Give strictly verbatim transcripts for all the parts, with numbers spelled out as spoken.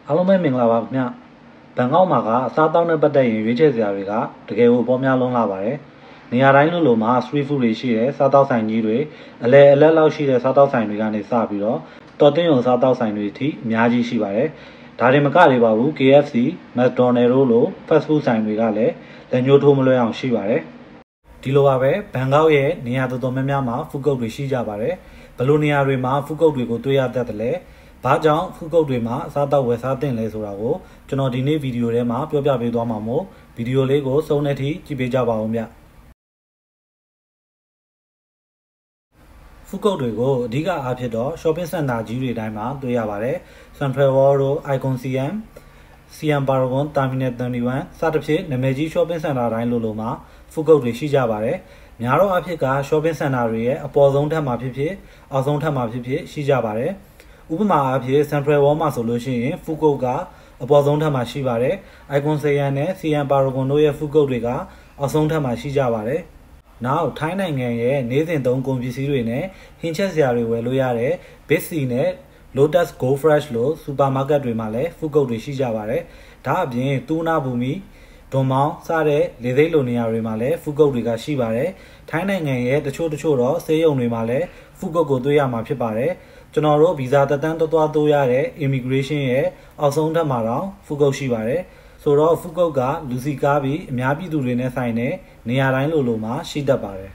အားလုံးပဲမင်္ဂလာပါခင်ဗျဘန်ကောက်မှာကအစားတောက်နဲ့ပတ်သက်ရင်ရွေးချယ်စရာတွေကတကယ်ကိုပေါ်များလုံးလာပါတယ်နေရာတိုင်းလိုလိုမှာ street food တွေရှိတယ်စားတောက်ဆိုင်ကြီးတွေအလဲအလက်လောက်ရှိတဲ့စားတောက်ဆိုင်တွေကနေစပြီးတော့တော်တင်းရုံစားတောက်ဆိုင်တွေအထိအများကြီးရှိပါတယ်ဒါတွေမကသေးပါဘူး K F C, McDonald's တို့လို fast food ဆိုင်တွေကလည်းလက်ညှိုးထိုးမလွှဲအောင်ရှိပါတယ်ဒီလိုပါပဲဘန်ကောက်ရဲ့နေရာတော်တော်များများမှာ food court တွေရှိကြပါတယ်ဘယ်လိုနေရာတွေမှာ food court တွေကိုတွေ့ရတတ်တယ်လဲဘာကြောင့် food court တွေမှာအစားတောက်ဝယ်စားသင့်လဲဆိုတာကိုကျွန်တော်ဒီနေ့ဗီဒီယိုထဲမှာပြောပြပေးသွားမှာမို့ဗီဒီယိုလေးကိုစုံတဲ့ထိကြည့်ပေးကြပါဦးဗျ food court တွေကိုအဓိကအားဖြင့်တော့ shopping center ကြီးတွေတိုင်းမှာတွေ့ရပါတယ် Central World တို့ Icon C M, C M Paragon, Terminal thirty-one စသဖြင့်နာမည်ကြီး shopping center တိုင်းလိုလိုမှာ food court တွေရှိကြပါတယ်များတော့အဖြစ်က shopping center တွေရဲ့အပေါ်ဆုံးထပ်မှာဖြစ်ဖြစ်အောက်ဆုံးထပ်မှာဖြစ်ဖြစ်ရှိကြပါတယ်ဥပမာအဖြစ် Central World မှာဆိုလို့ရှိရင် food court ကအပေါ်ဆုံးထပ်မှာရှိပါတယ် Icon C M နဲ့ C M Paragon တို့ရဲ့ food court တွေကအောက်ဆုံးထပ်မှာရှိကြပါတယ်နောက်ထိုင်းနိုင်ငံရဲ့နေ့စဉ်သုံးကုန်ပစ္စည်းတွေနဲ့ဟင်းချက်စရာတွေဝယ်လို့ရတဲ့ Big C နဲ့ Lotus Go Fresh လို့ supermarket တွေမှာလည်း food court တွေရှိကြပါတယ်ဒါအပြင်တူနာဘူမီဒွန်မောင်းစတဲ့လေသိမ်းလိုနေရာတွေမှာလည်း food court တွေကရှိပါတယ်ထိုင်းနိုင်ငံရဲ့တချို့တချို့တော့ဆေးရုံတွေမှာလည်း food court ကိုတွေ့ရမှာဖြစ်ပါတယ်ကျွန်တော်တို့ဗီဇာတက်တန်းသွားသွားတိုးရတဲ့ immigration ရဲ့အောက်ဆုံးထပ်မှာတော့ food court ရှိပါတယ်ဆိုတော့ food court ကလူစီကားပြီးအများပြည်သူတွေနဲ့ဆိုင်တဲ့နေရာတိုင်းလိုလိုမှာရှိတတ်ပါတယ်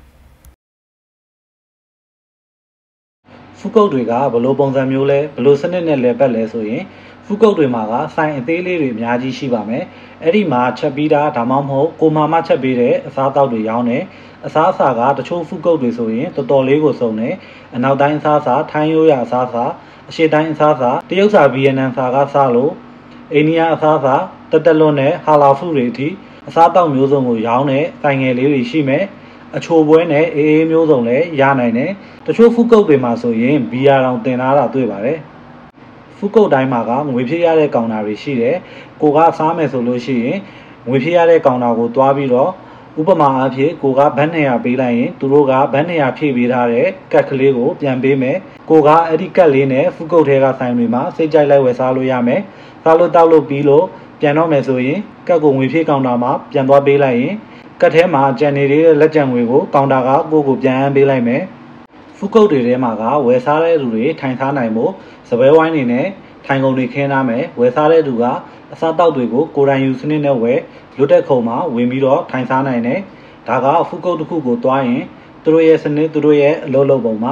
food court တွေကဘယ်လိုပုံစံမျိုးလဲဘယ်လိုစနစ်နဲ့လဲပတ်လဲဆိုရင် food court တွေမှာကဆိုင်အသေးလေးတွေအများကြီးရှိပါမယ်အဲ့ဒီမှာချက်ပြီးတာဒါမှမဟုတ်ကိုမာမချက်ပေးတဲ့အစားအသောက်တွေရောင်းတယ်အစားအစာကတချို့ food court တွေဆိုရင်တော်တော်လေးကိုစုံတယ်အနောက်တိုင်းအစားအစာထိုင်းရိုးရအစားအစာအရှေ့တိုင်းအစားအစာတရုတ်စာဗီယက်နမ်စာကစားလို့အိန္ဒိယအစားအစာတက်တက်လွန်းနဲ့ဟာလာဖူတွေအထိအစားအသောက်မျိုးစုံကိုရောင်းတဲ့ဆိုင်ငယ်လေးတွေရှိမယ်အချိုပွဲနဲ့အေးအေးမျိုးစုံလည်းရနိုင်တယ်တချို့ food court တွေမှာဆိုရင်ဘီယာတောင်တင်ထားတာတွေ့ပါတယ် food court တိုင်းမှာကငွေဖြည့်ရတဲ့ကောင်တာတွေရှိတယ်ကိုကစားမယ်ဆိုလို့ရှိရင်ငွေဖြည့်ရတဲ့ကောင်တာကိုတွားပြီးတော့ဥပမာအားဖြင့်ကိုကဘတ်နှစ်ရာပေးလိုက်ရင်သူတို့ကဘတ်နှစ်ရာဖြည့်ပေးထားတဲ့ကတ်ကလေးကိုပြန်ပေးမယ်ကိုကအဲ့ဒီကတ်လေးနဲ့ food court ထဲကဆိုင်တွေမှာစိတ်ကြိုက်လိုက်ဝယ်စားလို့ရမယ်စားလို့တောက်လို့ပြီးလို့ပြန်တော့မယ်ဆိုရင်ကတ်ကိုငွေဖြည့်ကောင်တာမှာပြန်သွားပေးလိုက်ရင်ကတ်ထဲမှာကြံနေတဲ့လက်ကျန်ငွေကိုကောင်တာကကိုကိုပြန်ပေးလိုက်မယ် food court တွေထဲမှာကဝယ်စားတဲ့လူတွေထိုင်စားနိုင်ဖို့စပွဲဝိုင်းနေနဲ့ထိုင်ကုန်တွေခင်းထားမယ်ဝယ်စားတဲ့သူကအစားတောက်တွေကိုကိုယ်တိုင်ယူစနစ်နဲ့ဝယ်လွတ်တဲ့ခုံမှာဝင်ပြီးတော့ထိုင်စားနိုင်တယ်ဒါက food court တစ်ခုကိုတွားရင်သူတို့ရဲ့စနစ်သူတို့ရဲ့အလုပ်လုပ်ပုံမှာ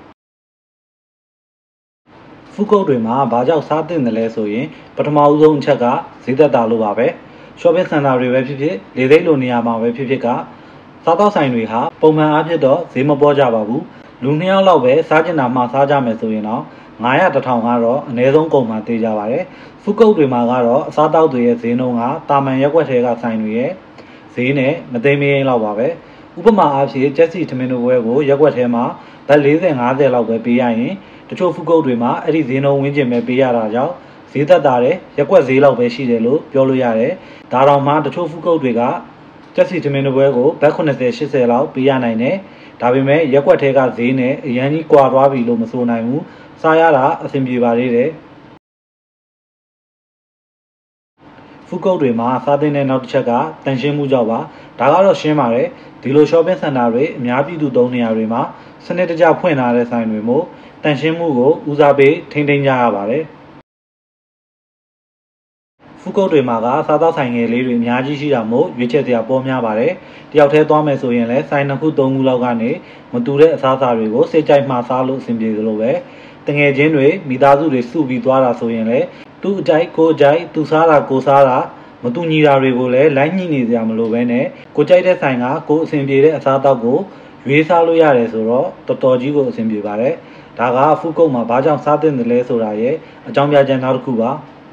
food court တွေမှာဘာကြောင့်စားသင့်တယ်လဲဆိုရင်ပထမဦးဆုံးအချက်ကဈေးသက်သာလို့ပါပဲ shopping center တွေပဲဖြစ်ဖြစ်လေသိမ်းလိုနေရာမှာပဲဖြစ်ဖြစ်ကစားတောက်ဆိုင်တွေဟာပုံမှန်အားဖြင့်တော့ဈေးမပေါ်ကြပါဘူးလူနှစ်ယောက်လောက်ပဲစားကျင်တာမှစားကြမယ်ဆိုရင်တော့nine hundred one thousandကတော့အနည်းဆုံးကုန်မှသေးကြပါတယ် food court တွေမှာကတော့အစားတောက်တွေရဲ့ဈေးနှုန်းကတာမန်ရက်ွက်ထဲကဆိုင်တွေရဲ့ဈေးနဲ့မသိမ်းမရင်းလောက်ပါပဲဥပမာအားဖြင့်ချက်စီထမင်းတို့ဘွဲကိုရက်ွက်ထဲမှာဘတ်forty fiftyလောက်ပဲပေးရရင်တချို့ food court တွေမှာအဲ့ဒီဈေးနှုန်းဝန်းကျင်ပဲပေးရတာကြောင့်ဈေးသက်သာတဲ့ရက်ွက်ဈေးလောက်ပဲရှိတယ်လို့ပြောလို့ရတယ်ဒါတောင်မှတချို့ food court တွေကချက်စီထမင်းတို့ဘွဲကိုဘတ်seventy eightyလောက်ပေးရနိုင်တယ်ဒါပေမဲ့ရက်ွက်ထဲကဈေးနဲ့အရန်ကြီးကွာသွားပြီလို့မဆိုနိုင်ဘူးစားရတာအဆင်ပြေပါသေးတယ် food court တွေမှာစားသင့်တဲ့နောက်တစ်ချက်ကတန်ရှင်းမှုကြောင့်ပါဒါကတော့ရှင်းပါတယ်ဒီလို shopping center တွေအများပြည်သူသုံးနေရာတွေမှာစနစ်တကျဖွင့်ထားတဲ့ဆိုင်တွေမို့တန်ရှင်းမှုကိုဦးစားပေးထိန်းသိမ်းကြရပါတယ် food court တွေမှာကစားသောက်ဆိုင်ငယ်လေးတွေအများကြီးရှိတာမို့ရွေးချယ်စရာပေါ်များပါတယ်တယောက်တည်းသွားမယ်ဆိုရင်လည်းဆိုင်နှစ်ခုသုံးခုလောက်ကနေမတူတဲ့အစားအစာတွေကိုစိတ်ကြိုက်မှစားလို့အဆင်ပြေသလိုပဲတငယ်ချင်းတွေမိသားစုတွေစုပြီးသွားတာဆိုရင်လည်းသူ့အကြိုက်ကိုအကြိုက်သူစားတာကိုစားတာမတူညီတာတွေကိုလည်းလိုက်ညှိနေစရာမလိုပဲနဲ့ကိုကြိုက်တဲ့ဆိုင်ကကိုအဆင်ပြေတဲ့အစားအသောက်ကိုရွေးစားလို့ရတယ်ဆိုတော့တော်တော်ကြီးကိုအဆင်ပြေပါတယ်ဒါက food court မှာဘာကြောင့်စားသင့်တယ်လဲဆိုတာရဲ့အကြောင်းပြချက်နောက်တစ်ခုပါ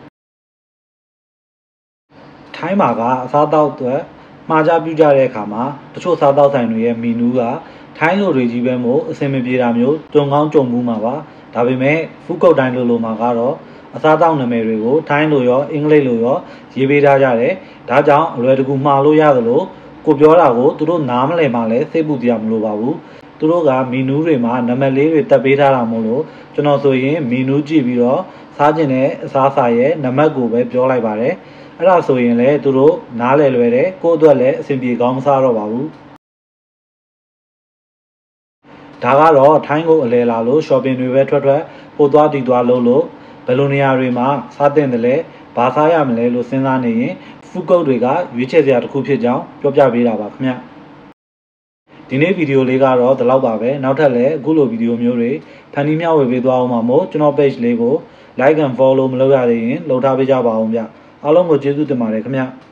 ထိုင်းမှာကအစားအသောက်တွေမှားကြပြုကြတဲ့အခါမှာတချို့စားသောက်ဆိုင်တွေရဲ့မီနူးကထိုင်းလိုတွေကြီးပဲမို့အဆင်မပြေတာမျိုးကြုံကောင်းကြုံမှုမှာပါဒါပေမဲ့ food court တိုင်းလိုလိုမှာကတော့အစားအသောက်နာမည်တွေကိုထိုင်းလိုရောအင်္ဂလိပ်လိုရောရေးပေးထားကြတယ်ဒါကြောင့်အလွယ်တကူမှားလို့ရသလိုကိုပြောတာကိုသူတို့နားမလည်မှလည်းစိတ်ပူစရာမလိုပါဘူးသူတို့ကမီနူးတွေမှာနာမည်လေးတွေတက်ပေးထားတာမို့လို့ကျွန်တော်ဆိုရင်မီနူးကြည့်ပြီးတော့စားကျင်တဲ့အစားအစာရဲ့နံပါတ်ကိုပဲပြောလိုက်ပါတယ်အဲ့ဒါဆိုရင်လည်းသူတို့နားလည်လွယ်တယ်ကိုယ့်အတွက်လည်းအဆင်ပြေကောင်းမစားတော့ပါဘူးဒါကတော့ထိုင်းကိုအလဲလာလို့ shopping တွေပဲထွက်ထွက်ပို့သွားတည်သွားလို့လို့ဘယ်လိုနေရာတွေမှာစားတင်တယ်လဲဘာစားရမလဲလို့စဉ်းစားနေရင်ဖူးကုတ်တွေကရွေးချယ်စရာတစ်ခုဖြစ်ကြောင်းပြောပြပေးတာပါခင်ဗျဒီနေ့ဗီဒီယိုလေးကတော့ဒီလောက်ပါပဲနောက်ထပ်လည်းအခုလိုဗီဒီယိုမျိုးတွေဖန်တီးမျှဝေပေးသွားအောင်ပါမို့ကျွန်တော် page လေးကို like and follow မလုပ်ရသေးရင်လုပ်ထားပေးကြပါအောင်ဗျအားလုံးကိုကျေးဇူးတင်ပါတယ်ခင်ဗျ